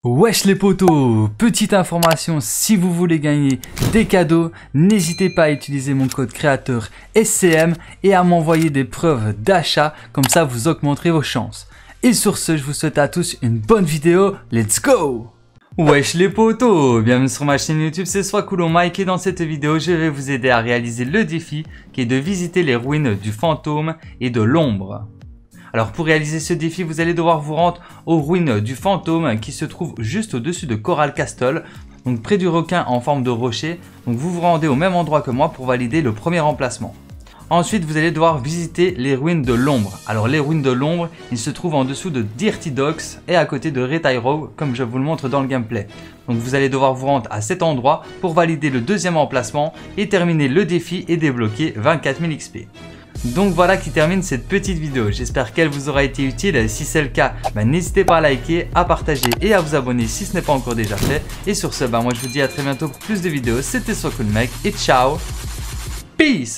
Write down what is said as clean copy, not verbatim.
Wesh les potos, petite information, si vous voulez gagner des cadeaux, n'hésitez pas à utiliser mon code créateur SCM et à m'envoyer des preuves d'achat, comme ça vous augmenterez vos chances. Et sur ce, je vous souhaite à tous une bonne vidéo, let's go! Wesh les potos, bienvenue sur ma chaîne YouTube, c'est Swacoolo Mike et dans cette vidéo, je vais vous aider à réaliser le défi qui est de visiter les ruines du fantôme et de l'ombre. Alors pour réaliser ce défi, vous allez devoir vous rendre aux ruines du fantôme qui se trouvent juste au-dessus de Coral Castle, donc près du requin en forme de rocher. Donc vous vous rendez au même endroit que moi pour valider le premier emplacement. Ensuite, vous allez devoir visiter les ruines de l'ombre. Alors les ruines de l'ombre, ils se trouvent en dessous de Dirty Docks et à côté de Retail Row, comme je vous le montre dans le gameplay. Donc vous allez devoir vous rendre à cet endroit pour valider le deuxième emplacement et terminer le défi et débloquer 24 000 XP. Donc voilà qui termine cette petite vidéo, j'espère qu'elle vous aura été utile, si c'est le cas, n'hésitez pas à liker, à partager et à vous abonner si ce n'est pas encore déjà fait. Et sur ce, moi je vous dis à très bientôt pour plus de vidéos, c'était Swacoolo Mike et ciao, peace.